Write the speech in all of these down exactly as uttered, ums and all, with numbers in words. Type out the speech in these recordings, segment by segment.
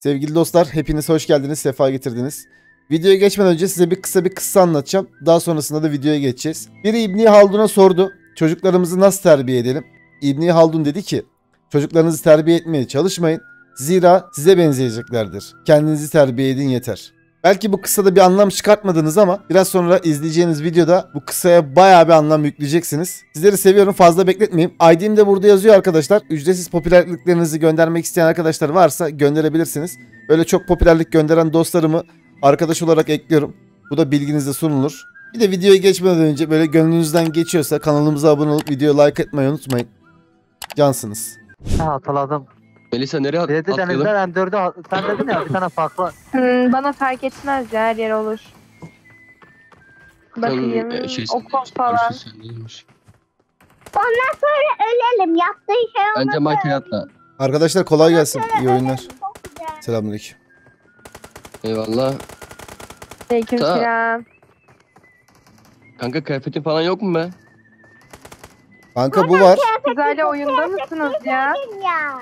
Sevgili dostlar, hepiniz hoş geldiniz, sefa getirdiniz. Videoya geçmeden önce size bir kısa bir kıssa anlatacağım. Daha sonrasında da videoya geçeceğiz. Biri İbni Haldun'a sordu, çocuklarımızı nasıl terbiye edelim? İbni Haldun dedi ki, çocuklarınızı terbiye etmeye çalışmayın. Zira size benzeyeceklerdir. Kendinizi terbiye edin yeter. Belki bu kıssada bir anlam çıkartmadınız ama biraz sonra izleyeceğiniz videoda bu kıssaya bayağı bir anlam yükleyeceksiniz. Sizleri seviyorum, fazla bekletmeyeyim. I D'm de burada yazıyor arkadaşlar. Ücretsiz popülerliklerinizi göndermek isteyen arkadaşlar varsa gönderebilirsiniz. Böyle çok popülerlik gönderen dostlarımı arkadaş olarak ekliyorum. Bu da bilginizde sunulur. Bir de videoya geçmeden önce böyle gönlünüzden geçiyorsa kanalımıza abone olup videoya like etmeyi unutmayın. Cansınız. Ha, hatırladım. Melisa nereye at Dedi atlayalım? denizden M dördü sen dedin ya bir tane farklı. Hmm, bana fark etmez ya, her yer olur. Sen, Bakayım, e, şey, okul falan. Ondan sonra ölelim. Yaptığı şey olmaz. Bence Michael atla. Arkadaşlar kolay gelsin. İyi oyunlar. Çok güzel. Selamünaleyküm. Eyvallah. Aleykümselam. Kanka kıyafetin falan yok mu be? Kanka bu var. Siz hala oyunda mısınız ya? Ya.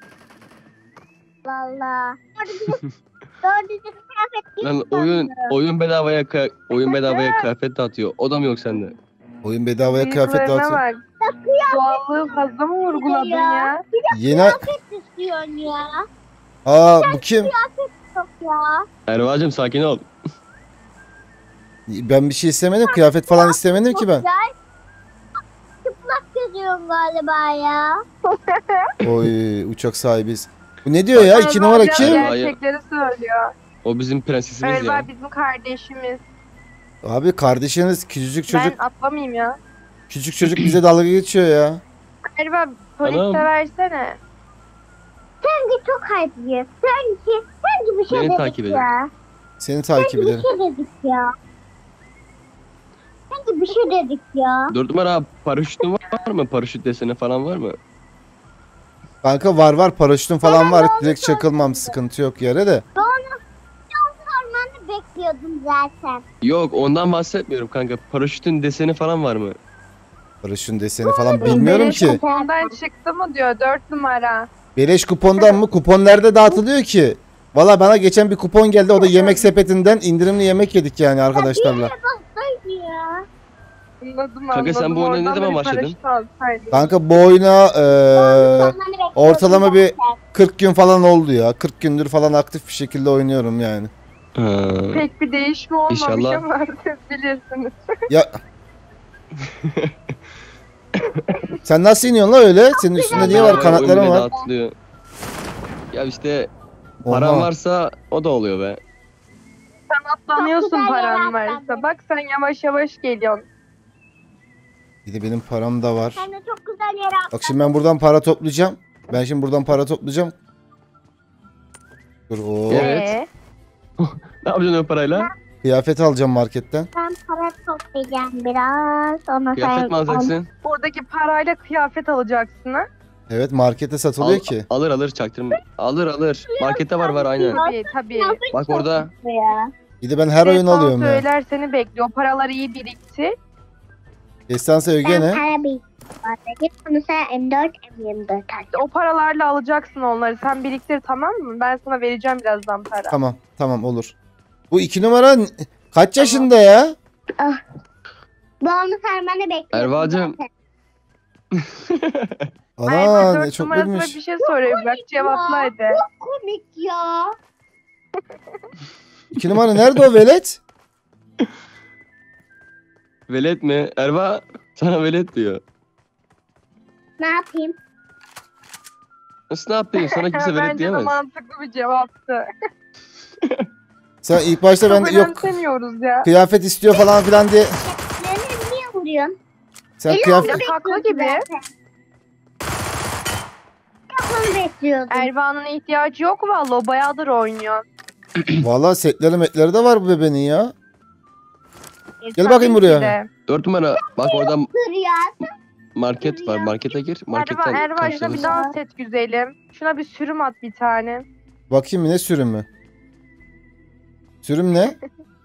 Valla. Doğru düzgün kıyafet Lan yok oyun sandım. oyun bedavaya kı- oyun bedavaya kıyafet dağıtıyor. O da mı yok sende? Oyun bedavaya kıyafet Bıyıklarına dağıtıyor. bak. Doğallığı fazla mı vurguladın ya? Yeni... İstiyorsun ya. Aa bu kim? Çok ya. Erva'cığım sakin ol. Ben bir şey istemedim. Kıyafet falan istemedim ki ben. Güzel. Çıplak geziyorum galiba ya. Oy uçak sahibiyiz. Bu ne diyor ya? İki numara Erva kim? gerçekleri söylüyor. O bizim prensesimiz ya. Erva bizim kardeşimiz. Abi kardeşiniz küçücük çocuk. Ben atlamayayım ya. Küçük çocuk bize dalga geçiyor ya. Erva polis Anam. de versene. Sanki çok hayırlıyız. Sanki, sanki bir şey Beni dedik takip edin. ya. Seni takip Sanki bir ederim. şey dedik ya. Sanki bir şey dedik ya. Dört numara paraşütün var mı? Paraşüt deseni falan var mı? Kanka var var paraşütün falan var. Direkt çakılmam, sıkıntı yok yere de. Ormanda bekliyordum zaten. Yok ondan bahsetmiyorum kanka. Paraşütün deseni falan var mı? Paraşütün deseni falan bilmiyorum Beleş ki. kupondan çıktı mı diyor, dört numara. Beleş kupondan mı? Kupon nerede dağıtılıyor ki? Valla bana geçen bir kupon geldi. O da yemek sepetinden indirimli yemek yedik yani arkadaşlarla. Baktaydı ya. Anladım, Kanka sen anladım. bu oyuna ne Oradan şey zaman bir başladın? paraşüt alsaydın. Kanka bu oyuna eee, Ormanı bekliyordum ortalama bir zaten. kırk gün falan oldu ya. kırk gündür falan aktif bir şekilde oynuyorum yani. Ha. Pek bir değişme olmamış İnşallah. ama siz bilirsiniz. Ya sen nasıl iniyorsun la öyle? Senin üstünde niye var? Oyun Kanatların bile var. dağıtılıyor. Ya işte paran Oha. varsa o da oluyor be. Sen atlanıyorsun Çok güzel paran yer varsa. atladın. Bak sen yavaş yavaş geliyorsun. Bir de benim param da var. Sen de çok güzel yere Bak şimdi ben buradan para toplayacağım. Ben şimdi buradan para toplayacağım. Dur o Evet. Ee, Ne yapacaksın o parayla? kıyafet alacağım marketten. Ben para toplayacağım biraz. Ondan Kıyafet mi alacaksın? buradaki parayla kıyafet alacaksın ha? Evet markete satılıyor Al- ki. Alır alır çaktırma. Alır alır. Markette var var aynen. Tabii tabii. Bak orada. Ya. Bir de ben her oyun Defans alıyorum ya. Söyler seni bekliyor. O paraları iyi birikti. Destansı öge Ben ne? para bir Git bunu sen M dört M yirmi dört al. O paralarla alacaksın onları. Sen biriktir, tamam mı? Ben sana vereceğim birazdan para. Tamam tamam olur. Bu iki numara n- kaç yaşında ya? Bu onu sarmanı bekliyorum. Erva'cığım. zaten. Ay, Ana dört ne çok numarasına bilmiş. bir şey soruyor. Bak cevapla hadi. Komik ya. İki numara nerede o velet? Velet mi? Erva sana velet diyor. Ne yapayım? Nasıl ne yapayım? Sana kimse velet Bence de diyemez. mantıklı bir cevaptı. Sen ilk başta ben Çok yok önemsemiyoruz ya. kıyafet istiyor falan filan diye. Beni niye vuruyorsun? Sen Ela kıyafet... onu Haklı bekliyordum gibi. zaten. Onu bekliyordum. Erva'nın ihtiyacı yok vallahi. O bayağıdır oynuyor. Valla setleri metleri de var bu bebeğin ya. E, Gel bakayım tabii ki buraya. de. Dört numara. Bak orada Dur ya. market var. Markete gir. Erva, Marketten Erva şuna bir karşılarız. dans et güzelim. Şuna bir sürüm at bir tane. Bakayım ne sürümü? Sürüm ne?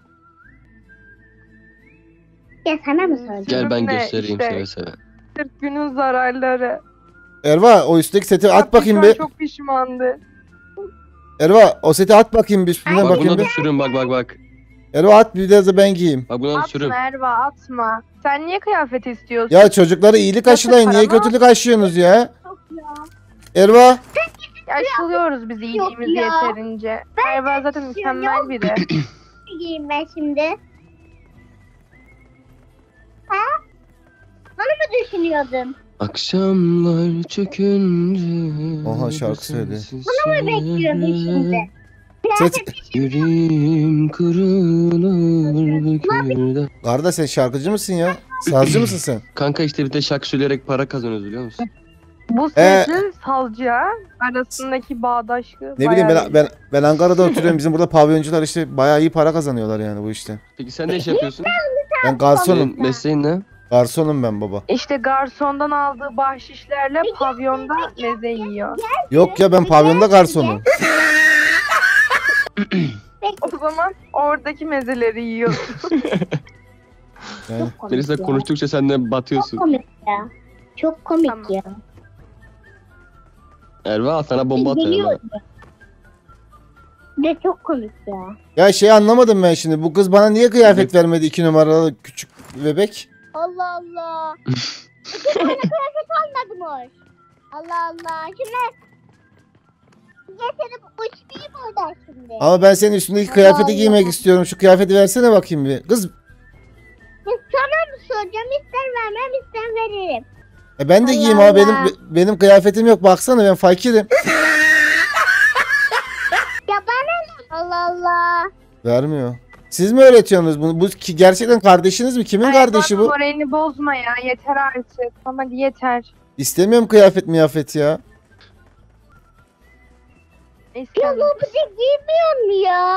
Ya sana mı söyleyeceğim? Gel ben Sürüm ne göstereyim işte? seve seve. kırk günün zararları. Erva o üstteki seti at Bak, bakayım şu an bir. Çok pişmandı. Erva o seti at bakayım bir üstüne Bak bakayım buna da bir. sürün bak bak bak. Erva at bir de ben giyeyim. Bak buna da sürün. Atma Erva atma. Sen niye kıyafet istiyorsun? Ya çocuklara iyilik Nasıl aşılayın. Niye paramı? kötülük aşıyorsunuz ya? Yok ya. Erva. Aşılıyoruz biz iyiliğimizi ya. yeterince. Erva zaten mükemmel biri. Ne giyeyim ben şimdi? Ha? Onu mu düşünüyordun? Akşamlar çökünce. Oha, şarkı söyle. Bunu mu bekliyordun şimdi? Ses... Yüreğim kırılır bükülür. Arda sen şarkıcı mısın ya? Sazcı mısın sen? Kanka işte bir de şarkı söyleyerek para kazanıyoruz biliyor musun? Bu Ee, sözü salcıya arasındaki bağdaşlığı Ne bileyim bayağı ben, ben ben Ankara'da oturuyorum. Bizim burada pavyoncular işte bayağı iyi para kazanıyorlar yani bu işte. Peki sen ne iş yapıyorsun? Ben garsonum. Senin mesleğin ne? Garsonum ben baba. İşte garsondan aldığı bahşişlerle pavyonda meze yiyor. Yok ya ben pavyonda garsonum. O zaman oradaki mezeleri yiyor. Yani, Melisa konuştukça sen de batıyorsun. Çok komik ya. Çok komik Tamam. ya. Erva al sana bomba atarım. ha. Geliyor. Bir de çok komik ya. ya şey anlamadım ben şimdi. Bu kız bana niye kıyafet vermedi iki numaralı küçük bebek? Allah Allah. İki tane kıyafet almadım hoş. Allah Allah. Şimdi getirip uçmayayım oradan şimdi. Ama ben senin üstündeki kıyafeti giymek istiyorum. Şu kıyafeti versene bakayım bir. Kız Biz sana mı soracağım? İster vermem ister veririm. e ben de Allah giyeyim ama benim Allah. benim kıyafetim yok. Baksana ben fakirim. Ya bana ne? Allah Allah. Vermiyor. Siz mi öğretiyorsunuz bunu? Bu ki gerçekten kardeşiniz mi? Kimin kardeşi Erva'nın bu? moralini bozma ya yeter artık. Ama yeter. İstemiyorum kıyafet miyafet ya. Ya İstemem. bu bizi giymiyor mu ya?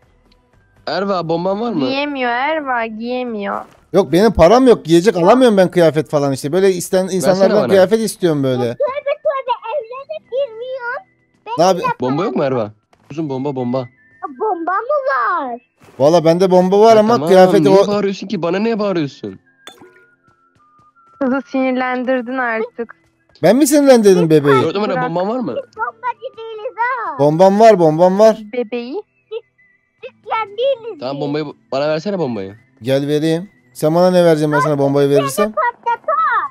Erva bomban var mı? Giyemiyor Erva giyemiyor. Yok benim param yok. Giyecek alamıyorum ben kıyafet falan işte. Böyle isten insanlardan bana. kıyafet istiyorum böyle. Tövbe tövbe evlenip girmiyor. Ne yapayım? Bomba yok mu Erva? Uzun bomba bomba. Ya bomba mı var? Valla bende bomba var Ya ama tamam, kıyafeti niye o... bağırıyorsun ki? Bana niye bağırıyorsun? Kızı sinirlendirdin artık. Ben mi sinirlendirdim bebeği? Dört numara Bırak. bomban var mı? Bombacı değiliz ha. Bombam var bombam var. Bebeği. Yani değiliz. Tamam biz. bombayı bana versene bombayı. Gel vereyim. Sen bana ne vereceksin ben sana bombayı verirsem? Patlat ha.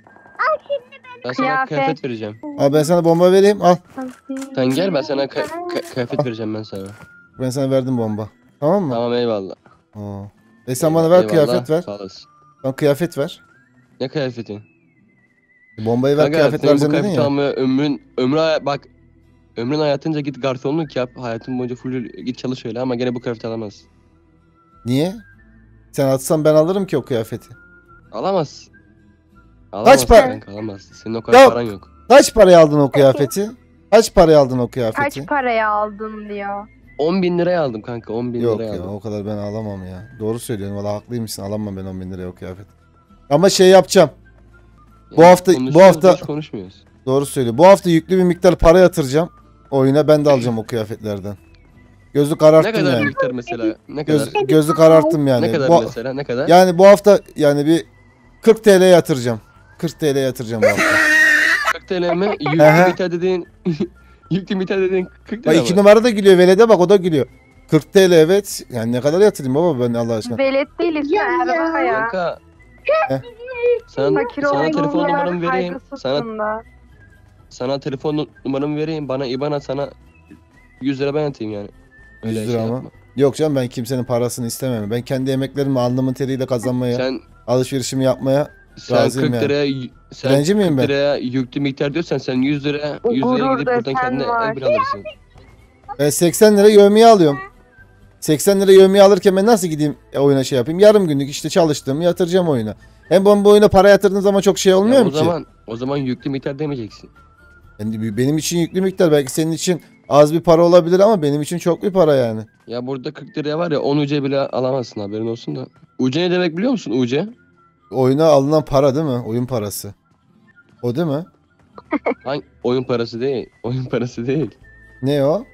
Al şimdi beni. Ben sana Kıyafet. kıyafet vereceğim. Al ben sana bomba vereyim al. Sen gel ben sana kı- kı- kıyafet vereceğim ben sana. Ben sana verdim bomba. Tamam mı? Tamam eyvallah. Aa. E sen bana ver Eyvallah, kıyafet ver. Sağ olasın. Bana kıyafet ver. Ne kıyafeti? Bombayı ver Kanka kıyafet senin bu vereceğim dedin kıyafeti ya. almaya ömrün ömrü hay- bak ömrün hayatınca git garsonluk yap. Hayatın boyunca full git çalış öyle ama gene bu kıyafeti alamazsın. Niye? Sen atsan ben alırım ki o kıyafeti. Alamazsın. Alamazsın para- kanka alamazsın. Senin o kadar Ya- paran yok. Kaç paraya aldın o kıyafeti? Kaç paraya aldın o kıyafeti? Kaç paraya aldın diyor. on bin liraya aldım kanka on bin Yok liraya ya aldım. o kadar ben alamam ya. Doğru söylüyorsun valla haklıymışsın alamam ben on bin liraya o kıyafet. Ama şey yapacağım. bu Yani hafta- bu konuşuyoruz, hafta- boş konuşmuyoruz. Doğru söylüyor. Bu hafta yüklü bir miktar para yatıracağım. Oyuna ben de alacağım o kıyafetlerden. Gözü Ne kararttım kadar yani. miktar mesela? Ne kadar? Göz, gözü kararttım yani. Ne kadar Bu- mesela? Ne kadar? yani bu hafta yani bir kırk T L yatıracağım. kırk T L yatıracağım bu hafta. kırk T L mi? Aha. Yüklü miktar dediğin yüklü miktar dediğin kırk Bak lira iki mı? numara da gülüyor. Velede bak o da gülüyor. kırk T L evet. Yani ne kadar yatırayım baba ben Allah aşkına. Velet değiliz Ya, ya Erva ya. Kanka. Heh. Sana, Fakir sana olduğun telefon kadar numaramı vereyim. Sana saygısızsın da. sana telefon numaramı vereyim. Bana IBAN at sana yüz lira ben atayım yani. Öyle yüz lira şey mı? yapma. Yok canım ben kimsenin parasını istemem. Ben kendi emeklerimle alnımın teriyle kazanmaya, Sen alışverişimi yapmaya. sen Razıyım kırk yani. liraya y- sen Direnci miyim kırk ben? liraya yüklü miktar diyorsan sen yüz lira O yüz liraya gurur gidip buradan desen kendine var. ev bir alırsın. Ben seksen lira yevmiye alıyorum. seksen lira yevmiye alırken ben nasıl gideyim e, oyuna şey yapayım? Yarım günlük işte çalıştım yatıracağım oyuna. Hem ben bu oyuna para yatırdığım zaman çok şey olmuyor Ya mu o ki? zaman o zaman yüklü miktar demeyeceksin. Yani benim için yüklü miktar belki senin için az bir para olabilir ama benim için çok bir para yani. Ya burada kırk liraya var ya on U C bile alamazsın haberin olsun da. U C ne demek biliyor musun U C? Oyuna alınan para değil mi? Oyun parası. O değil mi? Hangi oyun parası değil. Oyun parası değil. Ne o?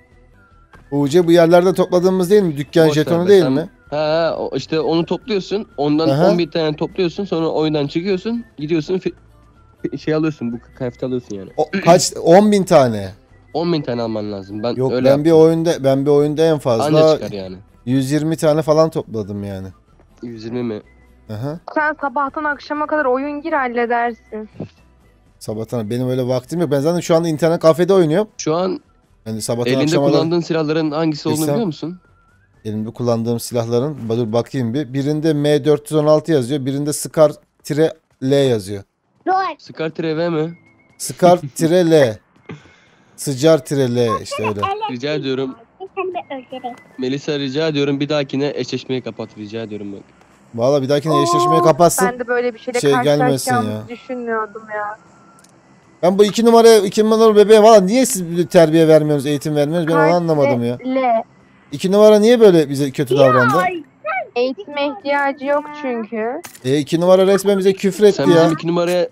U C bu yerlerde topladığımız değil mi? Dükkan Boş ver jetonu be, değil sen- mi? Ha o- işte onu topluyorsun. Ondan Aha. on bir tane topluyorsun. Sonra oyundan çıkıyorsun. Gidiyorsun fi- fi- şey alıyorsun. Bu kıyafeti alıyorsun yani. O, kaç? on bin tane. on bin tane alman lazım. Ben Yok öyle ben yaptım. bir oyunda ben bir oyunda en Anca fazla çıkar yani. yüz yirmi tane falan topladım yani. yüz yirmi mi? Aha. Sen sabahtan akşama kadar oyun gir halledersin. Sabahtan benim öyle vaktim yok. Ben zaten şu anda internet kafede oynuyorum. Şu an Yani sabahtan elinde akşama kadar kullandığın silahların hangisi olduğunu Bilsem- biliyor musun? elimde kullandığım silahların dur bakayım bir. Birinde M dört yüz on altı yazıyor. Birinde Scar-L yazıyor. Dur. Scar V mi? Scar-L. Sıcar-L işte öyle. Rica ediyorum. Sen bir öldüreyim. Melisa rica ediyorum bir dahakine eşleşmeyi kapat rica ediyorum bak. Valla bir dahakine eşleşmeyi kapatsın. Ben de böyle bir şeyle Şey gelmesin karşılaşacağımı ya. düşünmüyordum ya. Ben bu iki numaraya iki numaralı bebeğe valla niye siz bir terbiye vermiyorsunuz, eğitim vermiyorsunuz ben onu anlamadım ya. L. İki numara niye böyle bize kötü davrandı? Ay, Eğitime ihtiyacı yok çünkü. E iki numara resmen bize küfür etti Sen ya. bizim iki numaraya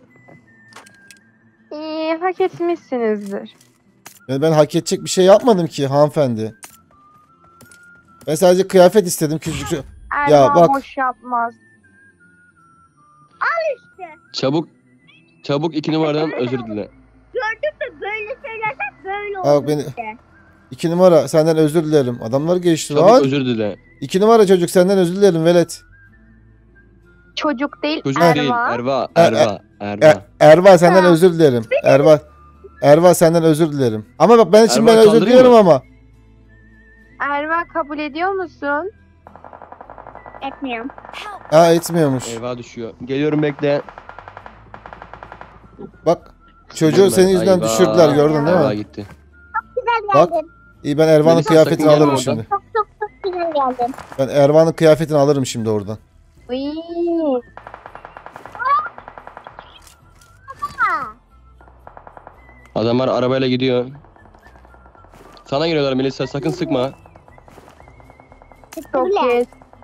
Ee, hak etmişsinizdir. Yani ben hak edecek bir şey yapmadım ki hanımefendi. Ben sadece kıyafet istedim küçücük. Erman bak. boş yapmaz. çabuk çabuk iki numaradan özür dile. böyle söylersen böyle Aa, olur beni- işte. İki numara senden özür dilerim. Adamlar geçti Çabuk lan. özür dile. İki numara çocuk senden özür dilerim velet. Çocuk değil Çocuk Erman. değil Erva E- Erva Erva. E, Erva senden Ha. özür dilerim. Erva. Erva senden özür dilerim. Ama bak ben için Erva ben özür kaldırayım diliyorum mı? ama. Erman kabul ediyor musun? Etmiyorum. Ha etmiyormuş. Erva düşüyor. Geliyorum bekle. Bak çocuğu senin yüzünden Ayva. düşürdüler gördün değil Erva mi? gitti. Güzel Bak. geldin. İyi ben Ervan'ın Melisa, kıyafetini sakın gelme alırım oradan. şimdi. Çok çok çok güzel geldin. Ben Ervan'ın kıyafetini alırım şimdi oradan. Uy. Ha. Adamlar arabayla gidiyor. Sana geliyorlar Melisa sakın sıkma. Çok Bile.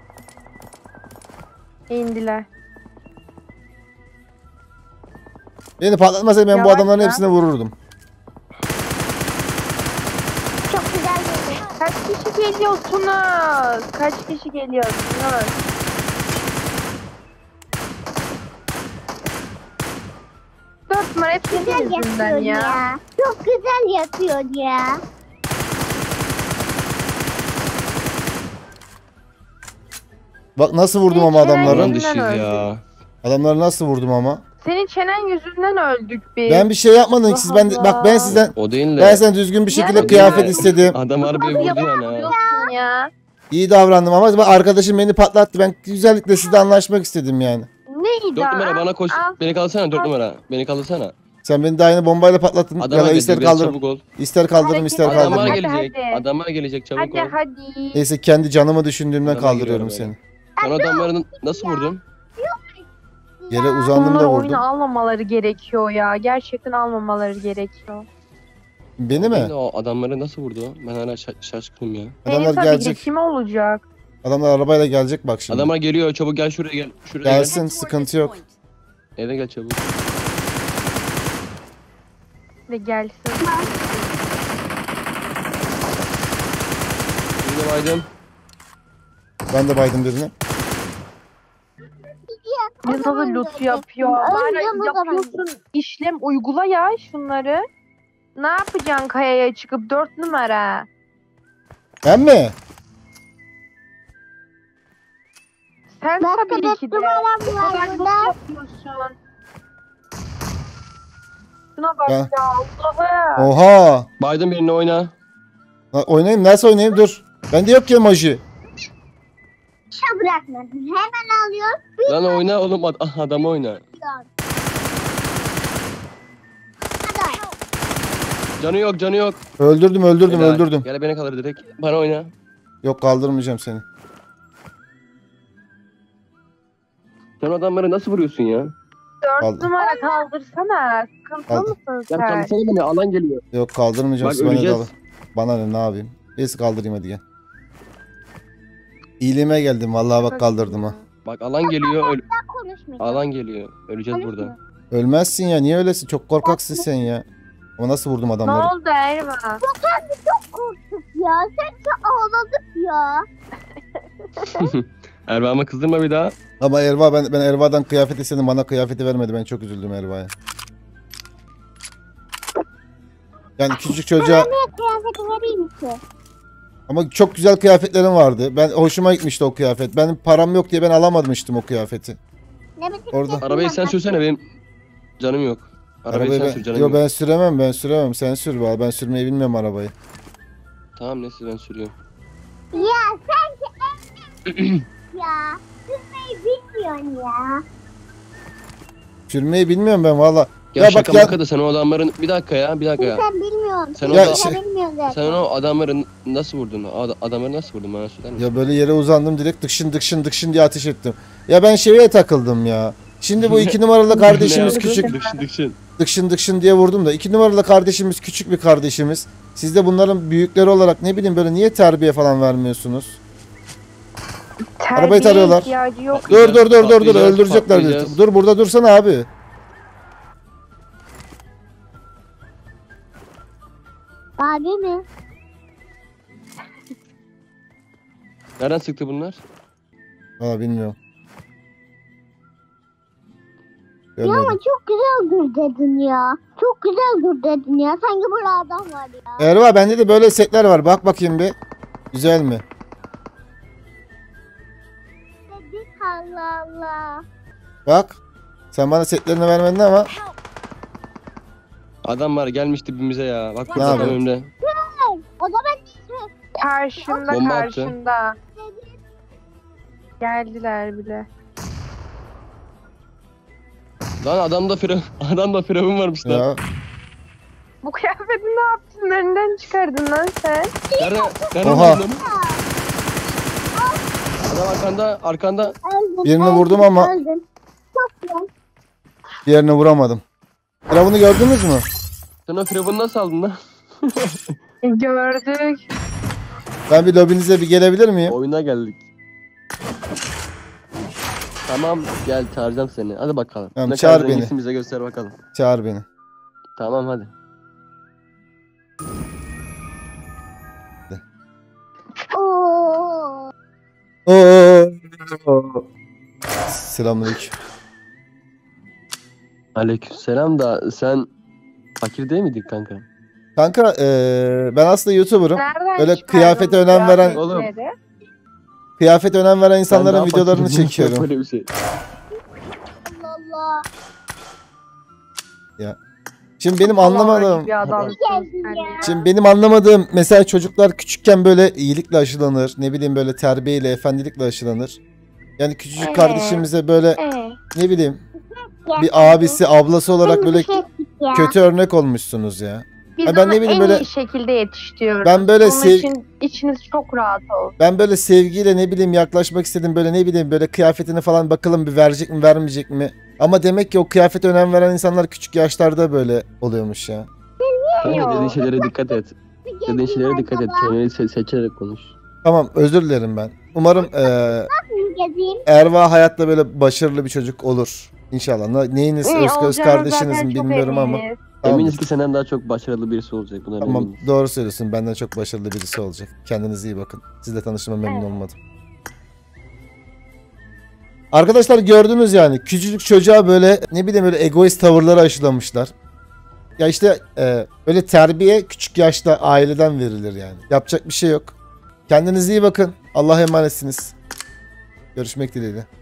iyi. İndiler. Beni patlatmasaydı ben bu Yavaş adamların lan. hepsine vururdum. Çok güzel geldin. Kaç kişi geliyorsunuz? Kaç kişi geliyorsunuz? Dört numara hep Güzel senin yüzünden yapıyorsun ya. ya. Çok güzel yapıyorsun ya. Bak nasıl vurdum Hiç ama adamları. önemli. Alan dışıyız ya. Adamları nasıl vurdum ama. Senin çenen yüzünden öldük biz. Ben bir şey yapmadım ki siz ben bak ben sizden O değil de. ben sizden düzgün bir şekilde Yani- kıyafet istedim. Adam arabayı vurdu yani. ha. Yapıyorsun ya. İyi davrandım ama bak arkadaşım beni patlattı. Ben güzellikle sizle anlaşmak istedim yani. Neydi? Dört numara bana koş. Al. Beni kaldırsana dört numara. Beni kaldırsana. Sen beni daha yeni bombayla patlattın. Adamlar Ya da gelecek ister biraz kaldırırım. çabuk ol. İster kaldırırım ister Hareket- Adamlar kaldırırım. Hadi, gelecek. hadi. Adamlar gelecek çabuk Hadi ol. hadi. Neyse kendi canımı düşündüğümden Adamlar kaldırıyorum geliyor seni. Sen adamları nasıl vurdun? Yere uzandım Bunları da oyuna vurdum. almamaları gerekiyor ya. Gerçekten almamaları gerekiyor. Beni mi? Ben de o adamları nasıl vurdu? Ben hala şa- şaşkınım ya. Benim Adamlar tabii gelecek. ki kim olacak? Adamlar arabayla gelecek bak şimdi. Adamlar geliyor çabuk gel şuraya gel. Şuraya Gelsin sıkıntı yok. gel. Eve gel çabuk. Ve gelsin. Şimdi baydım. Ben de baydım birine. Ne nasıl loot yapıyor? Bari Öleceğim o zaman. yapıyorsun. İşlem uygula ya şunları. Ne yapacaksın kayaya çıkıp dört numara? Ben mi? Sen Ben tabii dört ki de. numaram O kadar var loot burada. yapıyorsun. Şuna bak Ben- ya Allah'ım. Oha. Baydım birini oyna. Lan oynayayım nasıl oynayayım dur. Bende yok ki emoji. Şa bırakmadım. Hemen alıyor. Lan oyna oğlum ad- ah, adamı oyna. Hadi. Canı yok canı yok. Öldürdüm öldürdüm Helal. öldürdüm. Gel beni kaldır direkt. Bana oyna. Yok kaldırmayacağım seni. Sen adamları nasıl vuruyorsun ya? Dört Kaldı. numara kaldırsana. Sıkıntılı Kaldı. mısın Ya sen? kaldırsana beni alan geliyor. Yok kaldırmayacağım. Bak siz bana öleceğiz. dalın. Bana ne ne yapayım. Neyse kaldırayım hadi gel. İyiliğime geldim vallahi bak kaldırdım ha. Bak alan geliyor. Öl Ben konuşmayacağım. alan geliyor. Öleceğiz burada. Ölmezsin ya niye öylesin çok korkaksın sen ya. Ama nasıl vurdum Ne adamları? oldu Erva? Çok korktuk ya. Sen de ağladık ya. Erva'ma kızdırma bir daha. Ama Erva ben ben Erva'dan kıyafet istedim bana kıyafeti vermedi ben çok üzüldüm Erva'ya. Yani küçücük çocuğa Ne kıyafeti vereyim ki? ama çok güzel kıyafetlerin vardı. Ben hoşuma gitmişti o kıyafet. Benim param yok diye ben alamamıştım o kıyafeti. Ne biçim Orada. kıyafet Arabayı sen var? sürsene, benim canım yok. Arabayı Arabayı sen ben, sür, canım yo yok. ben süremem ben süremem. Sen sür valla. Ben sürmeyi bilmiyorum arabayı. Tamam neyse ben sürüyorum. Ya sen de ya. Sürmeyi bilmiyorsun ya. Sürmeyi bilmiyorum ben valla. Ya, Ya şaka bak ya- maka da sen o adamların... Bir dakika ya, bir dakika ya. Sen bilmiyorsun. Sen Sen o Ya da- şey- bilmiyorsun zaten. Sen o adamları nasıl vurdun? O ad- adamları nasıl vurdun bana söyler misin? Ya böyle yere uzandım direkt dıkşın dıkşın dıkşın diye ateş ettim. Ya ben şeye takıldım ya. Şimdi bu iki numaralı kardeşimiz Ne küçük. yaptın? Dıkşın dıkşın. Dıkşın dıkşın diye vurdum da. iki numaralı kardeşimiz küçük bir kardeşimiz. Siz de bunların büyükleri olarak ne bileyim böyle niye terbiye falan vermiyorsunuz? Arabayı Terbiye tarıyorlar. ihtiyacı yok. Dur dur dur dur dur Patlayacağız, öldürecekler bizi. patlayacağız. Dur burada dursana abi. Abi mi? Nereden sıktı bunlar? Valla bilmiyorum. Ya ama Görmedim. çok güzel dur dedin ya. Çok güzel dur dedin ya. Sanki burada adam var ya. Erva bende de böyle setler var. Bak bakayım bir. Güzel mi? Dedik Allah Allah. Bak. Sen bana setlerini vermedin ama. Adam var gelmiş dibimize ya. Bak Ne burada tam yapıyor? önümde. O zaman Karşında Bomba attı. karşında. Geldiler bile. Lan adamda firavun, adamda firavun varmış lan. Ya. Bu kıyafeti ne yaptın? Nereden çıkardın lan sen? Nerede? Nerede Oha. buldun onu? Adam arkanda, arkanda. öldün. Birini öldün, vurdum ama- Öldün. Çok güzel. Diğerini vuramadım. Firavunu gördünüz mü? Sen o firavunu nasıl aldın lan? Gördük. Ben bir lobinize bir gelebilir miyim? Oyuna geldik. Tamam gel çağıracağım seni. Hadi bakalım. Tamam, Ne çağır kadar beni. zenginsin bize göster bakalım. Çağır beni. Tamam hadi. Oo. Oo. Selamünaleyküm. Aleykümselam da sen fakir değil miydin kanka? Kanka eee, ben aslında YouTuber'ım. Nereden Öyle çıkardın kıyafete bu önem veren- kıyafetleri? Kıyafete önem veren Sen insanların daha videolarını fakirsin, çekiyorum. Böyle bir şey. Allah Allah. Şimdi benim Allah anlamadığım gibi adamsın Geldin sen. ya. Şimdi benim anlamadığım mesela çocuklar küçükken böyle iyilikle aşılanır. Ne bileyim böyle terbiyeyle, efendilikle aşılanır. Yani küçücük Ee? kardeşimize böyle Ee, ne bileyim Ya. bir abisi, ablası olarak Şimdi böyle bir şey ettik ya. kötü örnek olmuşsunuz ya. biz Ha, ben onu ne bileyim en böyle- iyi şekilde yetiştiriyoruz. Ben böyle Bunun sev- için içiniz çok rahat olsun. Ben böyle sevgiyle ne bileyim yaklaşmak istedim. Böyle ne bileyim böyle kıyafetine falan bakalım bir verecek mi vermeyecek mi? Ama demek ki o kıyafete önem veren insanlar küçük yaşlarda böyle oluyormuş ya. Kanka Yok. dediğin şeylere dikkat et. Dediğin şeylere dikkat et. Kelimeleri se- seçerek konuş. Tamam özür dilerim ben. Umarım eee Gezeyim. Erva hayatta böyle başarılı bir çocuk olur. İnşallah. Ne- Neyiniz İyi, öz, öz olacağınız kardeşiniz zaten mi çok bilmiyorum ama. eminiz. Tamam. Eminiz ki senden daha çok başarılı birisi olacak. Buna Tamam eminiz. doğru söylüyorsun. Benden çok başarılı birisi olacak. Kendinize iyi bakın. Sizle tanıştığıma memnun Evet. olmadım. Arkadaşlar gördünüz yani. Küçücük çocuğa böyle ne bileyim böyle egoist tavırları aşılamışlar. Ya işte e, böyle terbiye küçük yaşta aileden verilir yani. Yapacak bir şey yok. Kendinize iyi bakın. Allah'a emanetsiniz. Görüşmek dileğiyle.